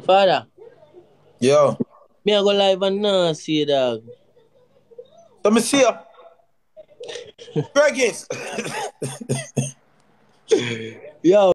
Father, Yo. me I go live and now see dog. Let me see you. Greggies. Yo.